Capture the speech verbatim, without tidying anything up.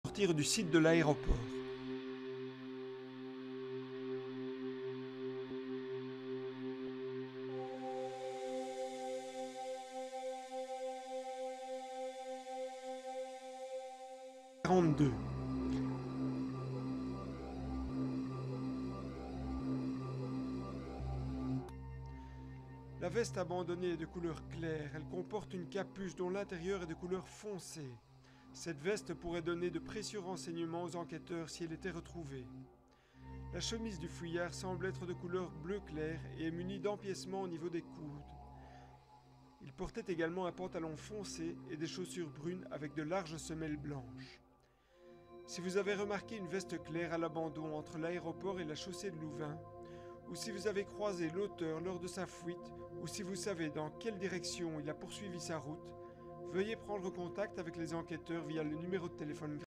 sortir du site de l'aéroport. quarante-deux. La veste abandonnée est de couleur claire. Elle comporte une capuche dont l'intérieur est de couleur foncée. Cette veste pourrait donner de précieux renseignements aux enquêteurs si elle était retrouvée. La chemise du fuyard semble être de couleur bleu clair et est munie d'empiècements au niveau des coudes. Il portait également un pantalon foncé et des chaussures brunes avec de larges semelles blanches. Si vous avez remarqué une veste claire à l'abandon entre l'aéroport et la chaussée de Louvain, ou si vous avez croisé l'auteur lors de sa fuite, ou si vous savez dans quelle direction il a poursuivi sa route, veuillez prendre contact avec les enquêteurs via le numéro de téléphone